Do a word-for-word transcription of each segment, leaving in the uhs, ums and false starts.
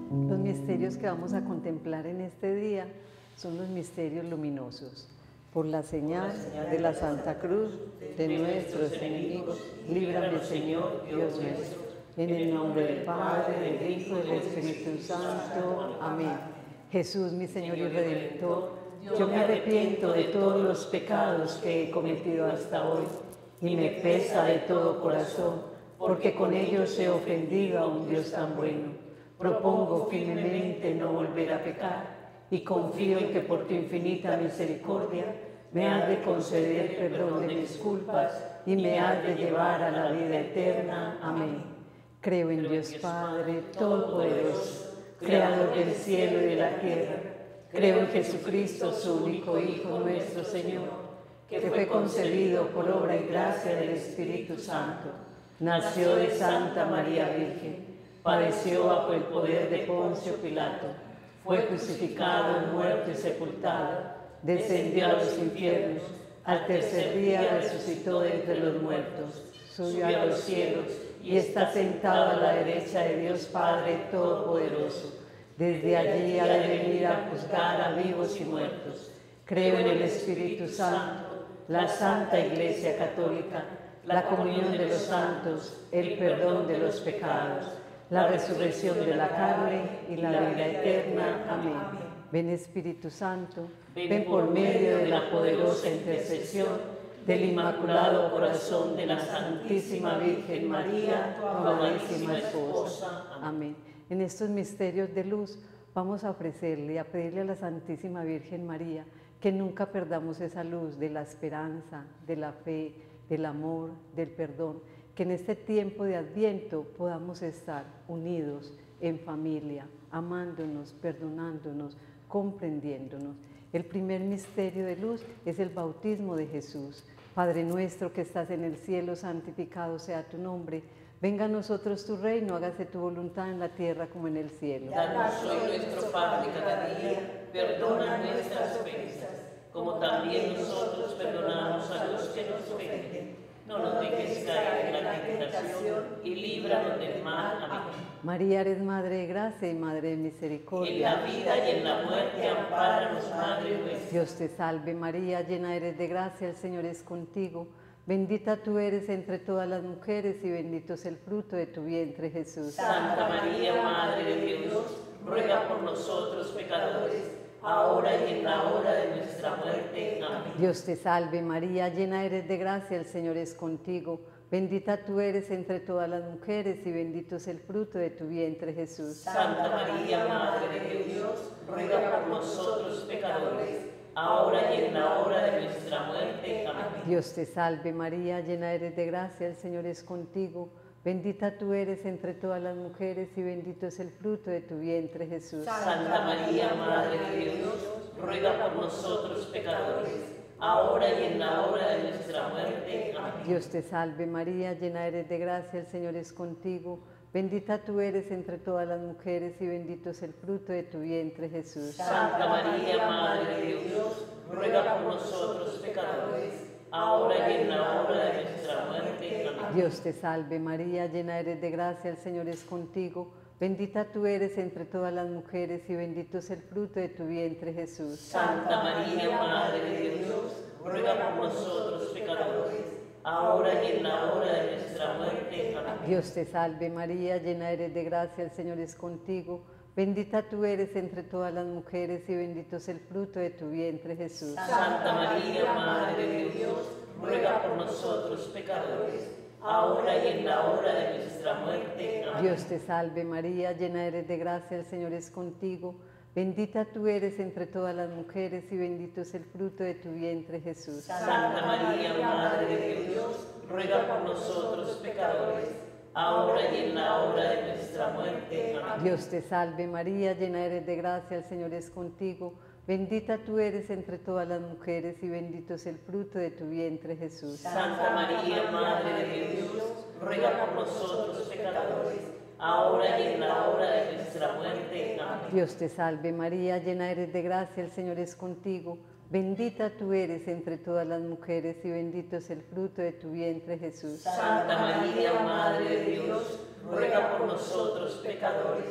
Los misterios que vamos a contemplar en este día son los misterios luminosos. Por la señal de la Santa Cruz de nuestros enemigos, líbrame, Señor, Dios nuestro. En el nombre del Padre, del Hijo y del Espíritu Santo. Amén. Jesús, mi Señor y Redentor, yo me arrepiento de todos los pecados que he cometido hasta hoy y me pesa de todo corazón, porque con ellos he ofendido a un Dios tan bueno. Propongo firmemente no volver a pecar y confío en que por tu infinita misericordia me has de conceder perdón de mis culpas y me has de llevar a la vida eterna. Amén. Creo en Dios Padre Todopoderoso, Creador del cielo y de la tierra. Creo en Jesucristo, su único Hijo, nuestro Señor, que fue concebido por obra y gracia del Espíritu Santo. Nació de Santa María Virgen, padeció bajo el poder de Poncio Pilato, fue crucificado, muerto y sepultado, descendió a los infiernos, al tercer día resucitó de entre los muertos, subió a los cielos y está sentado a la derecha de Dios Padre Todopoderoso. Desde allí ha de venir a juzgar a vivos y muertos. Creo en el Espíritu Santo, la Santa Iglesia Católica, la comunión de los santos, el perdón de los pecados, la resurrección de la carne y la vida eterna. Amén. Ven, Espíritu Santo, ven por medio de la poderosa intercesión del Inmaculado Corazón de la Santísima Virgen María, tu amadísima esposa. Amén. En estos misterios de luz vamos a ofrecerle y a pedirle a la Santísima Virgen María que nunca perdamos esa luz de la esperanza, de la fe, del amor, del perdón, que en este tiempo de Adviento podamos estar unidos en familia, amándonos, perdonándonos, comprendiéndonos. El primer misterio de luz es el bautismo de Jesús. Padre nuestro que estás en el cielo, santificado sea tu nombre. Venga a nosotros tu reino, hágase tu voluntad en la tierra como en el cielo. Danos hoy nuestro pan de cada día, perdona nuestras ofensas, como también nosotros perdonamos a los que nos ofenden. No nos dejes caer en la tentación y líbranos del mal. Amén. María, eres Madre de gracia y Madre de misericordia. En la vida y en la muerte, ampáranos, Madre nuestra. Dios te salve María, llena eres de gracia, el Señor es contigo. Bendita tú eres entre todas las mujeres y bendito es el fruto de tu vientre, Jesús. Santa María, Madre de Dios, ruega por nosotros pecadores, ahora y en la hora de nuestra muerte. Amén. Dios te salve María, llena eres de gracia, el Señor es contigo. Bendita tú eres entre todas las mujeres y bendito es el fruto de tu vientre, Jesús. Santa María, Madre de Dios, ruega por nosotros pecadores, ahora y en la hora de nuestra muerte. Amén. Dios te salve María, llena eres de gracia, el Señor es contigo. Bendita tú eres entre todas las mujeres y bendito es el fruto de tu vientre, Jesús. Santa María, Madre de Dios, ruega por nosotros pecadores, ahora y en la hora de nuestra muerte. Amén. Dios te salve María, llena eres de gracia, el Señor es contigo. Bendita tú eres entre todas las mujeres y bendito es el fruto de tu vientre, Jesús. Santa María, Madre de Dios, ruega por nosotros pecadores, ahora y en la hora de nuestra muerte. Amén. Dios te salve María, llena eres de gracia, el Señor es contigo. Bendita tú eres entre todas las mujeres y bendito es el fruto de tu vientre, Jesús. Santa María, Madre de Dios, ruega por nosotros pecadores, ahora y en la hora de nuestra muerte. Amén. Dios te salve María, llena eres de gracia, el Señor es contigo. Bendita tú eres entre todas las mujeres y bendito es el fruto de tu vientre, Jesús. Santa María, Madre de Dios, ruega por nosotros pecadores, ahora y en la hora de nuestra muerte. Amén. Dios te salve María, llena eres de gracia, el Señor es contigo. Bendita tú eres entre todas las mujeres y bendito es el fruto de tu vientre, Jesús. Santa María, Madre de Dios, ruega por nosotros pecadores, ahora y en la hora de nuestra muerte. Amén. Dios te salve María, llena eres de gracia, el Señor es contigo. Bendita tú eres entre todas las mujeres y bendito es el fruto de tu vientre, Jesús. Santa María, Madre de Dios, ruega por nosotros pecadores, ahora y en la hora de nuestra muerte. Amén. Dios te salve María, llena eres de gracia, el Señor es contigo. Bendita tú eres entre todas las mujeres y bendito es el fruto de tu vientre, Jesús. Santa María, Madre de Dios, ruega por nosotros pecadores,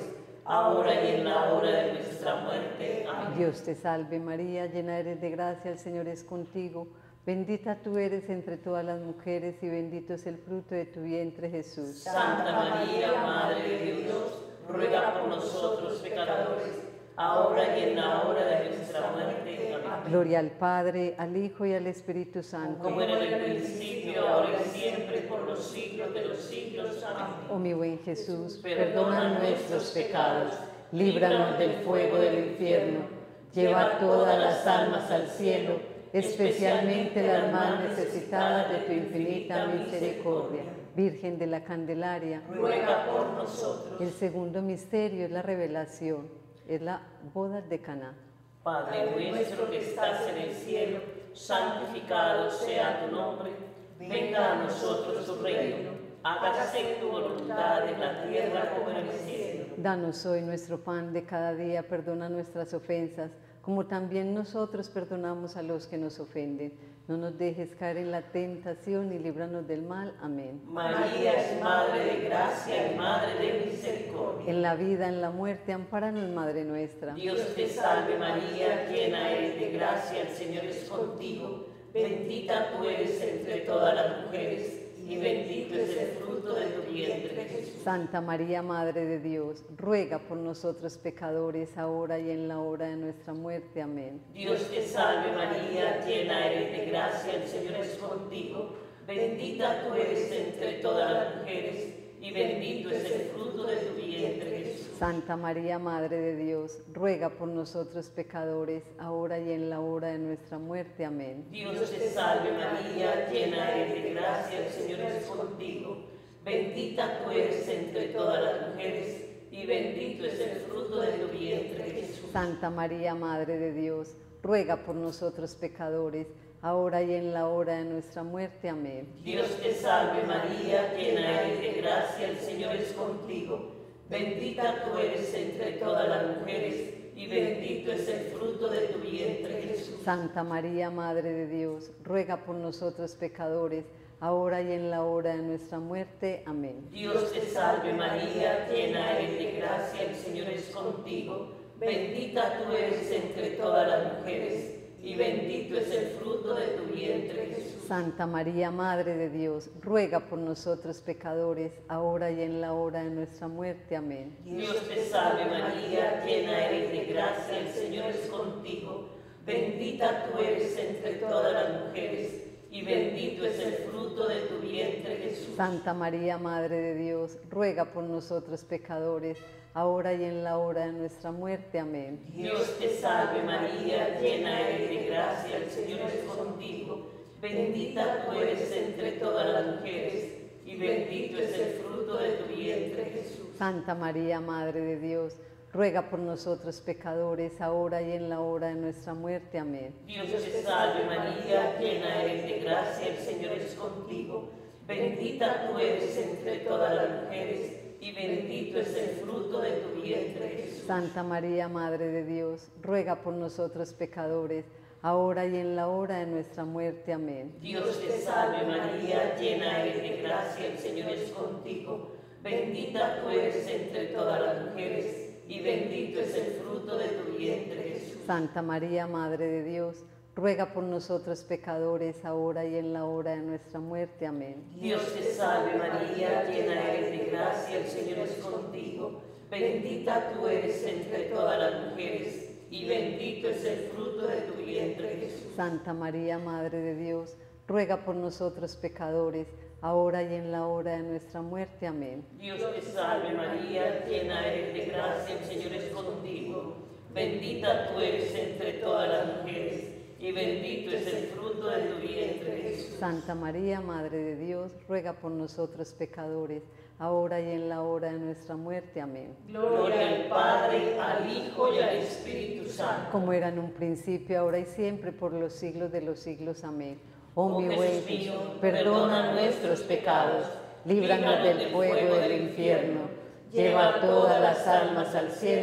ahora y en la hora de nuestra muerte. Amén. Dios te salve María, llena eres de gracia, el Señor es contigo. Bendita tú eres entre todas las mujeres y bendito es el fruto de tu vientre, Jesús. Santa María, Madre de Dios, ruega por nosotros pecadores, ahora y en la hora de nuestra muerte. Amén. Gloria al Padre, al Hijo y al Espíritu Santo. Como era en el principio, ahora y siempre, por los siglos de los siglos. Amén. Oh mi buen Jesús, perdona nuestros pecados, líbranos del fuego del infierno, lleva todas las almas al cielo, especialmente las más necesitadas de tu infinita misericordia. Virgen de la Candelaria, ruega por nosotros. El segundo misterio es la revelación, es la boda de Caná. Padre nuestro que estás en el cielo, santificado sea tu nombre. Venga a nosotros tu reino. Hágase tu voluntad en la tierra como en el cielo. Danos hoy nuestro pan de cada día, perdona nuestras ofensas, como también nosotros perdonamos a los que nos ofenden. No nos dejes caer en la tentación y líbranos del mal. Amén. María es Madre de gracia y Madre de misericordia. En la vida, en la muerte, ampáranos, Madre nuestra. Dios te salve María, llena eres de gracia, el Señor es contigo. Bendita tú eres entre todas las mujeres, y bendito es el fruto de tu vientre, Jesús. Santa María, Madre de Dios, ruega por nosotros pecadores, ahora y en la hora de nuestra muerte. Amén. Dios te salve María, llena eres de gracia, el Señor es contigo. Bendita tú eres entre todas las mujeres, y bendito es el fruto de tu vientre, Jesús. Santa María, Madre de Dios, ruega por nosotros pecadores, ahora y en la hora de nuestra muerte. Amén. Dios te salve María, llena eres de gracia, el Señor es contigo. Bendita tú eres entre todas las mujeres, y bendito es el fruto de tu vientre, Jesús. Santa María, Madre de Dios, ruega por nosotros pecadores, ahora y en la hora de nuestra muerte. Amén. Dios te salve María, llena eres de gracia, el Señor es contigo. Bendita tú eres entre todas las mujeres, y bendito es el fruto de tu vientre, Jesús. Santa María, Madre de Dios, ruega por nosotros pecadores, ahora y en la hora de nuestra muerte. Amén. Dios te salve María, llena eres de gracia, el Señor es contigo. Bendita tú eres entre todas las mujeres, y bendito es el fruto de tu vientre, Jesús. Santa María, Madre de Dios, ruega por nosotros pecadores, ahora y en la hora de nuestra muerte. Amén. Dios te salve María, llena eres de gracia, el Señor es contigo. Bendita tú eres entre todas las mujeres, y bendito es el fruto de tu vientre, Jesús. Santa María, Madre de Dios, ruega por nosotros pecadores, ahora y en la hora de nuestra muerte. Amén. Dios te salve María, llena eres de gracia, el Señor es contigo. Bendita tú eres entre todas las mujeres, y bendito es el fruto de tu vientre, Jesús. Santa María, Madre de Dios, ruega por nosotros pecadores, ahora y en la hora de nuestra muerte. Amén. Dios te salve María, llena eres de gracia, el Señor es contigo. Bendita tú eres entre todas las mujeres, y bendito es el fruto de tu vientre, Jesús. Santa María, Madre de Dios, ruega por nosotros pecadores, ahora y en la hora de nuestra muerte. Amén. Dios te salve María, llena eres de gracia, el Señor es contigo. Bendita tú eres entre todas las mujeres, y bendito es el fruto de tu vientre, Jesús. Santa María, Madre de Dios, ruega por nosotros pecadores, ahora y en la hora de nuestra muerte. Amén. Dios te salve María, llena eres de gracia, el Señor es contigo. Bendita tú eres entre todas las mujeres, y bendito es el fruto de tu vientre, Jesús. Santa María, Madre de Dios, ruega por nosotros pecadores, ahora y en la hora de nuestra muerte. Amén. Dios te salve María, llena eres de gracia, el Señor es contigo. Bendita tú eres entre todas las mujeres, y bendito es el fruto de tu vientre, Jesús. Santa María, Madre de Dios, ruega por nosotros pecadores, ahora y en la hora de nuestra muerte. Amén. Gloria al Padre, al Hijo y al Espíritu Santo. Como era en un principio, ahora y siempre, por los siglos de los siglos. Amén. Oh, Oh mi Jesús buen mío, Jesús, perdona nuestros pecados, líbranos del fuego del infierno, lleva todas las almas al cielo,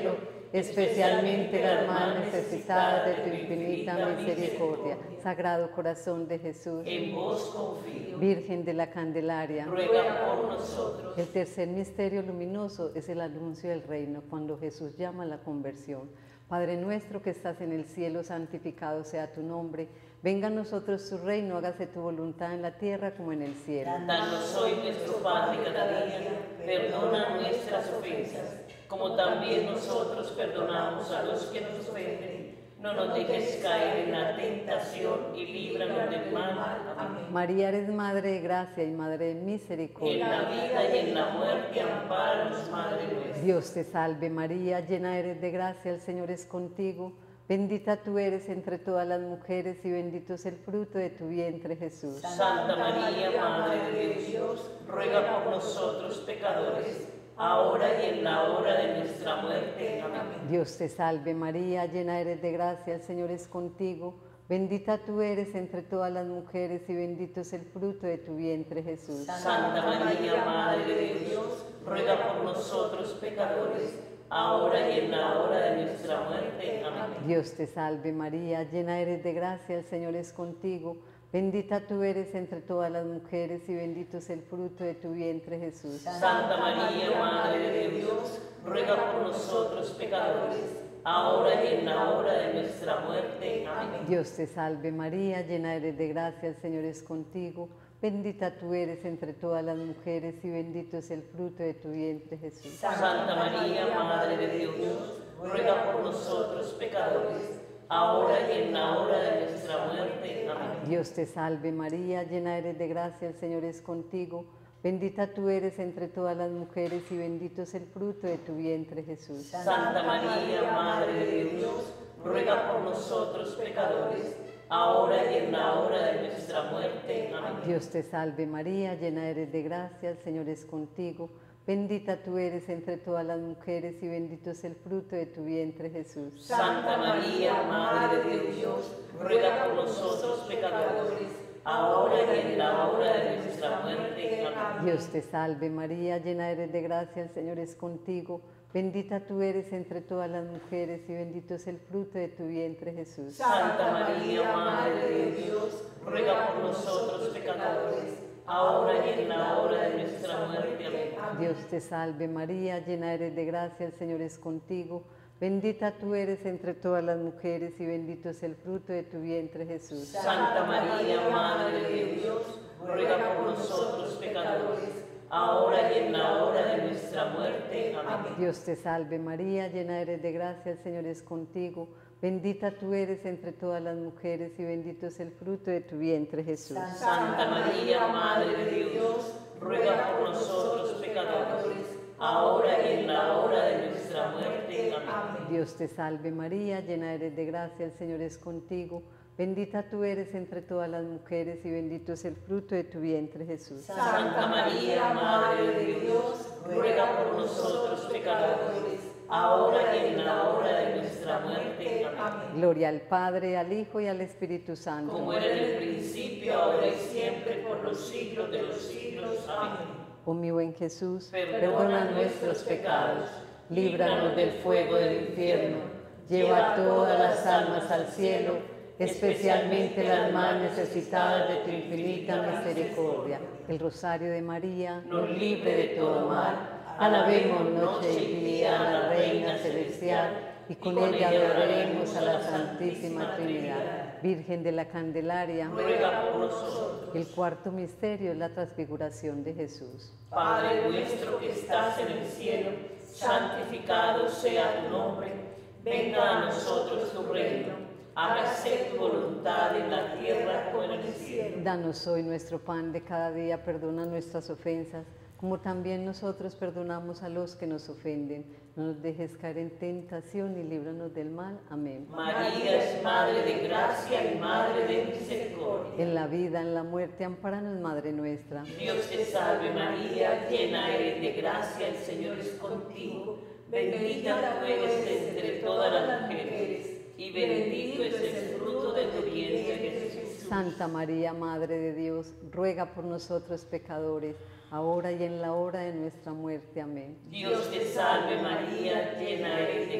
especialmente las más necesitadas de tu infinita misericordia. Sagrado Corazón de Jesús, en vos confío. Virgen de la Candelaria, Ruega por nosotros. el tercer misterio luminoso es el anuncio del reino, cuando Jesús llama a la conversión. Padre nuestro que estás en el cielo, santificado sea tu nombre. Venga a nosotros tu reino, hágase tu voluntad en la tierra como en el cielo. Danos hoy nuestro pan de cada día, perdona nuestras ofensas, como también nosotros perdonamos a los que nos ofenden. No nos dejes caer en la tentación y líbranos del mal. Amén. María, eres Madre de gracia y Madre de En misericordia. la vida y en la muerte, ampáranos, Madre nuestra. Dios te salve María, llena eres de gracia, el Señor es contigo. Bendita tú eres entre todas las mujeres y bendito es el fruto de tu vientre, Jesús. Santa María, Madre de Dios, ruega por nosotros pecadores, ahora y en la hora de nuestra muerte. Amén. Dios te salve María, llena eres de gracia, el Señor es contigo. Bendita tú eres entre todas las mujeres y bendito es el fruto de tu vientre, Jesús. Santa María, Madre de Dios, ruega por nosotros pecadores, ahora y en la hora de nuestra muerte. Amén. Dios te salve María, llena eres de gracia, el Señor es contigo. Bendita tú eres entre todas las mujeres y bendito es el fruto de tu vientre, Jesús. Santa María, Madre de Dios, ruega por nosotros pecadores, ahora y en la hora de nuestra muerte. Amén. Dios te salve María, llena eres de gracia, el Señor es contigo. Bendita tú eres entre todas las mujeres y bendito es el fruto de tu vientre, Jesús. Santa María, Madre de Dios, ruega por nosotros pecadores, ahora y en la hora de nuestra muerte. Amén. Dios te salve María, llena eres de gracia, el Señor es contigo. Bendita tú eres entre todas las mujeres y bendito es el fruto de tu vientre, Jesús. Santa María, Madre de Dios, ruega por nosotros pecadores, ahora y en la hora de nuestra muerte. Amén. Dios te salve María, llena eres de gracia, el Señor es contigo. Bendita tú eres entre todas las mujeres y bendito es el fruto de tu vientre, Jesús. Santa María, Madre de Dios, ruega por nosotros pecadores, ahora y en la hora de nuestra muerte. Amén. Dios te salve María, llena eres de gracia, el Señor es contigo. Bendita tú eres entre todas las mujeres y bendito es el fruto de tu vientre, Jesús. Santa María, Madre de Dios, ruega por nosotros pecadores, ahora y en la hora de nuestra muerte. Amén. Dios te salve María, llena eres de gracia, el Señor es contigo. Bendita tú eres entre todas las mujeres y bendito es el fruto de tu vientre, Jesús. Santa María, Madre de Dios, ruega por nosotros pecadores, ahora y en la hora de nuestra muerte. Amén. Dios te salve María, llena eres de gracia, el Señor es contigo. Bendita tú eres entre todas las mujeres y bendito es el fruto de tu vientre, Jesús. Santa María, Madre de Dios, ruega por nosotros pecadores, ahora y en la hora de nuestra muerte. Amén. Dios te salve María, llena eres de gracia, el Señor es contigo. Bendita tú eres entre todas las mujeres y bendito es el fruto de tu vientre, Jesús. Santa María, Madre de Dios, ruega por nosotros pecadores, ahora y en la hora de nuestra muerte. Amén. Gloria al Padre, al Hijo y al Espíritu Santo. Como era en el principio, ahora y siempre, por los siglos de los siglos. Amén. Oh mi buen Jesús, Perdona perdona nuestros pecados, líbranos del fuego del infierno, lleva a todas las almas al cielo, especialmente las más necesitadas de tu infinita misericordia. El Rosario de María Nos libre de todo mal. Alabemos noche y día a la Reina Celestial, y con ella adoraremos a la Santísima Trinidad. Virgen de la Candelaria, ruega por nosotros. el cuarto misterio es la transfiguración de Jesús. Padre nuestro que estás en el cielo, santificado sea tu nombre. Venga a nosotros tu reino. Hágase tu voluntad en la tierra como en el cielo. Danos hoy nuestro pan de cada día, perdona nuestras ofensas, como también nosotros perdonamos a los que nos ofenden. No nos dejes caer en tentación y líbranos del mal. Amén. María es Madre de gracia y Madre de misericordia. En la vida, en la muerte, ampáranos, Madre nuestra. Dios te salve María, llena eres de gracia, el Señor es contigo. Bendita tú eres entre todas las mujeres, y bendito es el fruto de tu vientre, Jesús. Santa María, Madre de Dios, ruega por nosotros pecadores, ahora y en la hora de nuestra muerte. Amén. Dios te salve María, llena eres de gracia,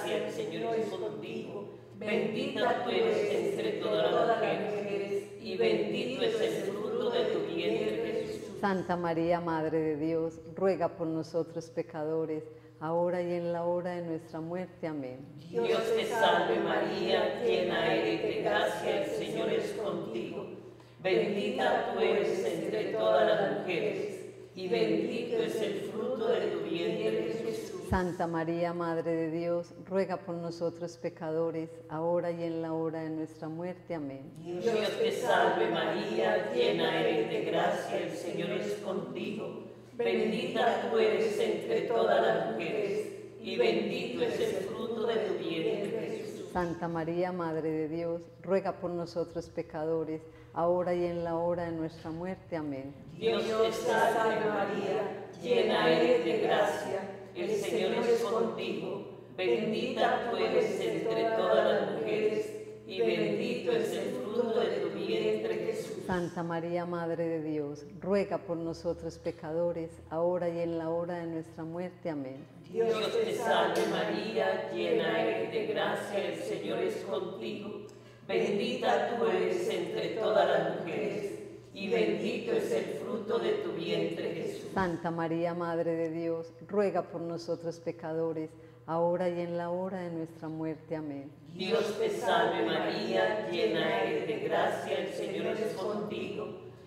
gracia, el Señor es contigo. Bendita tú eres entre todas las mujeres, y bendito es el fruto de tu vientre, Jesús. Santa María, Madre de Dios, ruega por nosotros pecadores, ahora y en la hora de nuestra muerte. Amén. Dios te salve María, llena eres de gracia, el Señor es contigo. Bendita tú eres entre todas las mujeres, y bendito es el fruto de tu vientre, Jesús. Santa María, Madre de Dios, ruega por nosotros pecadores, ahora y en la hora de nuestra muerte. Amén. Dios te salve María, llena eres de gracia, el Señor es contigo. Bendita tú eres entre todas las mujeres, y bendito es el fruto de tu vientre, Jesús. Santa María, Madre de Dios, ruega por nosotros pecadores, ahora y en la hora de nuestra muerte. Amén. Dios te salve María, llena eres de gracia, el Señor es contigo. Bendita tú eres entre todas las mujeres, y bendito es el fruto de tu vientre, Jesús. Santa María, Madre de Dios, ruega por nosotros pecadores, ahora y en la hora de nuestra muerte. Amén. Dios te salve María, llena eres de gracia, el Señor es contigo. Bendita tú eres entre todas las mujeres, y bendito es el fruto de tu vientre, Jesús. Santa María, Madre de Dios, ruega por nosotros pecadores, ahora y en la hora de nuestra muerte. Amén. Dios te salve María, llena eres de gracia, el Señor es contigo.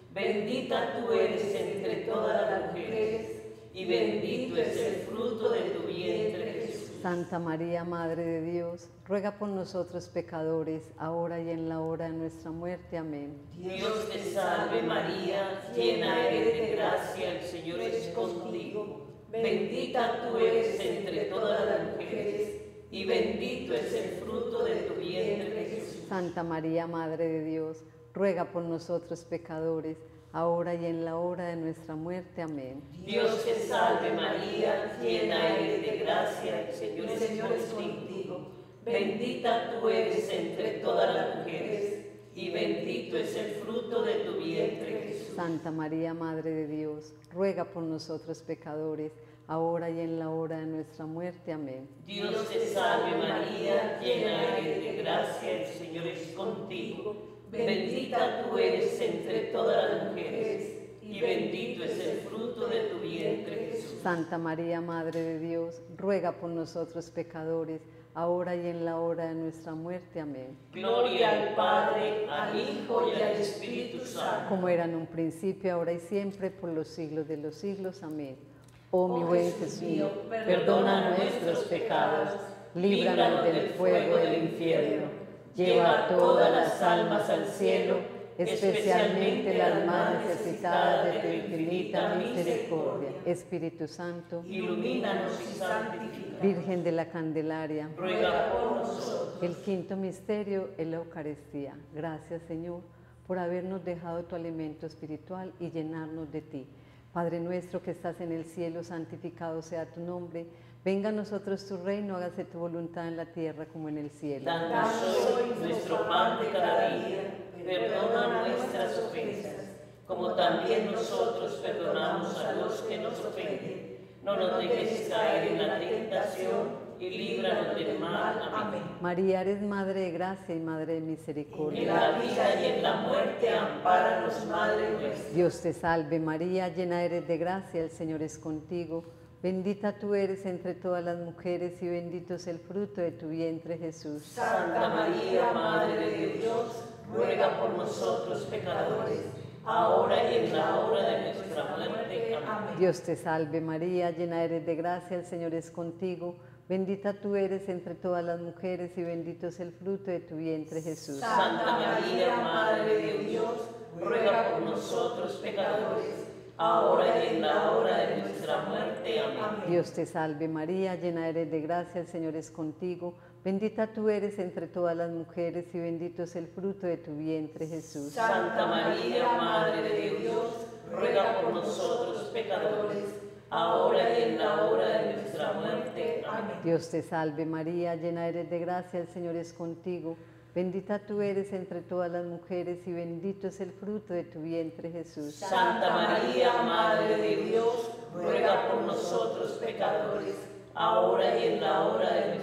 Bendita tú eres entre todas las mujeres, y bendito es el fruto de tu vientre, Jesús. Santa María, Madre de Dios, ruega por nosotros pecadores, ahora y en la hora de nuestra muerte. Amén. Dios te salve María, llena eres de gracia, el Señor es contigo. Bendita tú eres entre todas las mujeres, y bendito es el fruto de tu vientre, Jesús. Santa María, Madre de Dios, ruega por nosotros pecadores, ahora y en la hora de nuestra muerte. Amén. Dios te salve María, llena eres de gracia, el Señor es contigo. Bendita tú eres entre todas las mujeres, y bendito es el fruto de tu vientre, Jesús. Santa María, Madre de Dios, ruega por nosotros pecadores, ahora y en la hora de nuestra muerte. Amén. Dios te salve María, llena eres de gracia, el Señor es contigo. Bendita tú eres entre todas las mujeres, y bendito es el fruto de tu vientre, Jesús. Santa María, Madre de Dios, ruega por nosotros pecadores, ahora y en la hora de nuestra muerte. Amén. Gloria al Padre, al Hijo y al Espíritu Santo. Como era en un principio, ahora y siempre, por los siglos de los siglos. Amén. Oh mi buen Jesús mío, perdona nuestros pecados, líbranos del fuego del infierno. Lleva todas las almas al cielo, especialmente las más necesitadas de tu infinita misericordia. Espíritu Santo, ilumínanos y santifícanos. Virgen de la Candelaria, ruega por nosotros. El quinto misterio es la Eucaristía. Gracias, Señor, por habernos dejado tu alimento espiritual y llenarnos de ti. Padre nuestro que estás en el cielo, santificado sea tu nombre. Venga a nosotros tu reino, hágase tu voluntad en la tierra como en el cielo. Danos hoy nuestro pan de cada día, perdona nuestras ofensas, como también nosotros perdonamos a los que nos ofenden. No nos dejes caer en la tentación y líbranos del mal. Amén. María, eres Madre de gracia y Madre de misericordia. En la vida y en la muerte, ampáranos, Madre nuestra. Dios te salve María, llena eres de gracia, el Señor es contigo. Bendita tú eres entre todas las mujeres y bendito es el fruto de tu vientre, Jesús. Santa María, Madre de Dios, ruega por nosotros pecadores, ahora y en la hora de nuestra muerte. Amén. Dios te salve María, llena eres de gracia, el Señor es contigo. Bendita tú eres entre todas las mujeres y bendito es el fruto de tu vientre, Jesús. Santa María, Madre de Dios, ruega por nosotros pecadores, ahora y en la hora de nuestra muerte. Amén. Dios te salve María, llena eres de gracia, el Señor es contigo. Bendita tú eres entre todas las mujeres y bendito es el fruto de tu vientre, Jesús. Santa María, Madre de Dios, ruega por nosotros pecadores, ahora y en la hora de nuestra muerte. Amén. Dios te salve María, llena eres de gracia, el Señor es contigo. Bendita tú eres entre todas las mujeres y bendito es el fruto de tu vientre, Jesús. Santa María, Madre de Dios, ruega por nosotros pecadores, ahora y en la hora de nuestra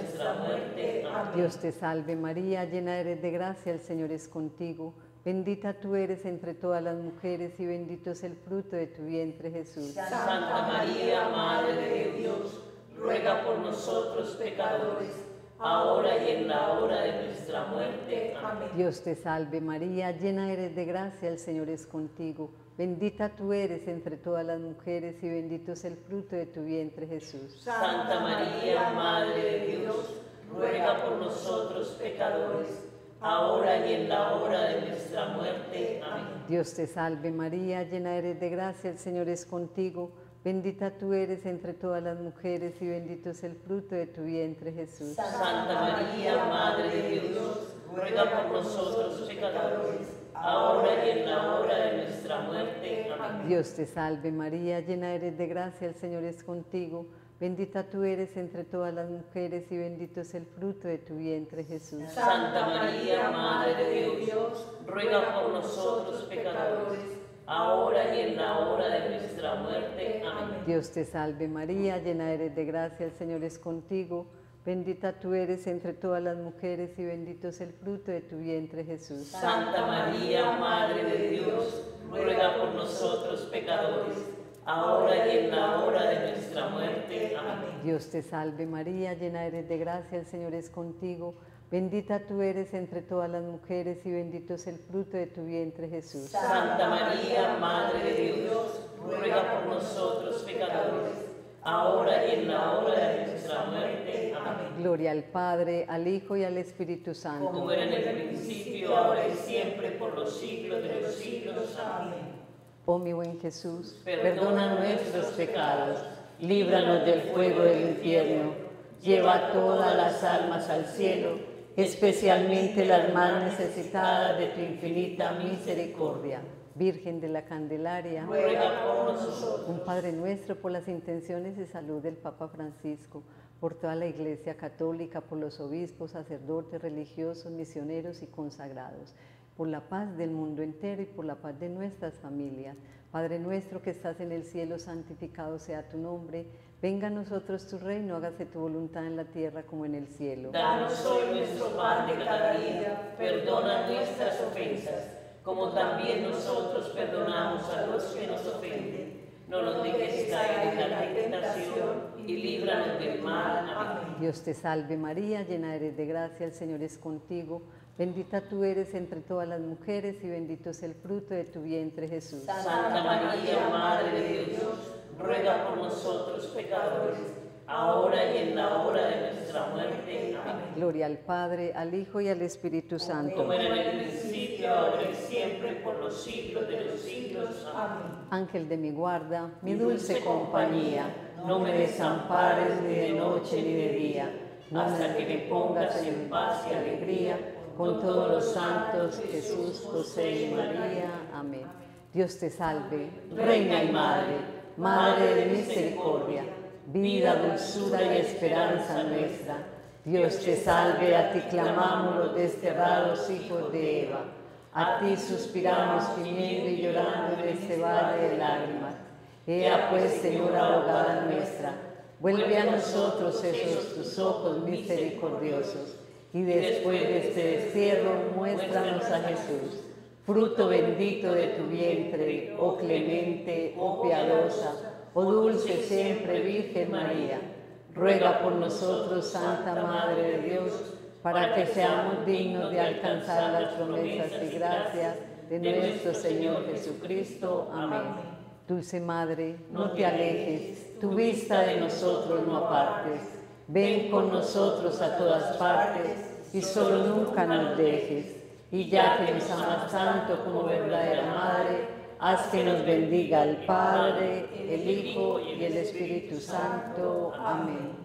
muerte. Amén. Dios te salve María, llena eres de gracia, el Señor es contigo. Bendita tú eres entre todas las mujeres y bendito es el fruto de tu vientre, Jesús. Santa María, Madre de Dios, ruega por nosotros pecadores, ahora y en la hora de nuestra muerte. Amén. Dios te salve María, llena eres de gracia, el Señor es contigo. Bendita tú eres entre todas las mujeres y bendito es el fruto de tu vientre, Jesús. Santa María, Madre de Dios, ruega por nosotros pecadores, ahora y en la hora de nuestra muerte. Amén. Dios te salve María, llena eres de gracia, el Señor es contigo. Bendita tú eres entre todas las mujeres y bendito es el fruto de tu vientre, Jesús. Santa María, Madre de Dios, ruega por nosotros pecadores, ahora y en la hora de nuestra muerte. Amén. Dios te salve María, llena eres de gracia, el Señor es contigo. Bendita tú eres entre todas las mujeres y bendito es el fruto de tu vientre, Jesús. Santa María, Madre de Dios, ruega por nosotros pecadores, ahora y en la hora de nuestra muerte. Amén. Dios te salve María, llena eres de gracia, el Señor es contigo. Bendita tú eres entre todas las mujeres y bendito es el fruto de tu vientre, Jesús. Santa María, Madre de Dios, ruega por nosotros pecadores, ahora y en la hora de nuestra muerte. Amén. Dios te salve María, llena eres de gracia, el Señor es contigo. Bendita tú eres entre todas las mujeres y bendito es el fruto de tu vientre, Jesús. Santa María, Madre de Dios, ruega por nosotros pecadores, ahora y en la hora de nuestra muerte. Amén. Gloria al Padre, al Hijo y al Espíritu Santo. Como era en el principio, ahora y siempre, por los siglos de los siglos. Amén. Oh mi buen Jesús, Perdona nuestros pecados, líbranos del fuego del infierno, lleva todas las almas al cielo, especialmente las más necesitadas de tu infinita misericordia. Virgen de la Candelaria, Ruega por nosotros. un Padre nuestro, por las intenciones de salud del Papa Francisco, por toda la Iglesia Católica, por los obispos, sacerdotes, religiosos, misioneros y consagrados, por la paz del mundo entero y por la paz de nuestras familias. Padre nuestro que estás en el cielo, santificado sea tu nombre. Venga a nosotros tu reino, hágase tu voluntad en la tierra como en el cielo. Danos hoy nuestro pan de cada día, perdona nuestras ofensas, como también nosotros perdonamos a los que nos ofenden. No nos dejes caer en la tentación y líbranos del mal. Amén. Dios te salve María, llena eres de gracia, el Señor es contigo. Bendita tú eres entre todas las mujeres y bendito es el fruto de tu vientre, Jesús. Santa María, Madre de Dios, ruega por nosotros pecadores, ahora y en la hora de nuestra muerte. Amén. Gloria al Padre, al Hijo y al Espíritu Santo. Como era en el principio, ahora y siempre, por los siglos de los siglos. Amén. Ángel de mi guarda, mi dulce compañía, no me desampares ni de noche ni de día, hasta que me pongas en paz y alegría, con todos los santos, Jesús, José y María. Amén. Dios te salve, Reina y Madre, Madre de misericordia, vida, dulzura y esperanza nuestra. Dios te salve, a ti clamamos los desterrados hijos de Eva. A ti suspiramos gimiendo y llorando en este valle de lágrimas. Ea pues, Señora abogada nuestra, vuelve a nosotros esos tus ojos misericordiosos, y después de este destierro muéstranos a Jesús, fruto bendito de tu vientre, oh clemente, oh piadosa, oh dulce siempre Virgen María. Ruega por nosotros, Santa Madre de Dios, para que seamos dignos de alcanzar las promesas y gracias de nuestro Señor Jesucristo. Amén. Dulce Madre, no te alejes, tu vista de nosotros no apartes. Ven con nosotros a todas partes y solo nunca nos dejes. Y ya que nos amas tanto como verdadera Madre, haz que nos bendiga el Padre, el Hijo y el Espíritu Santo. Amén.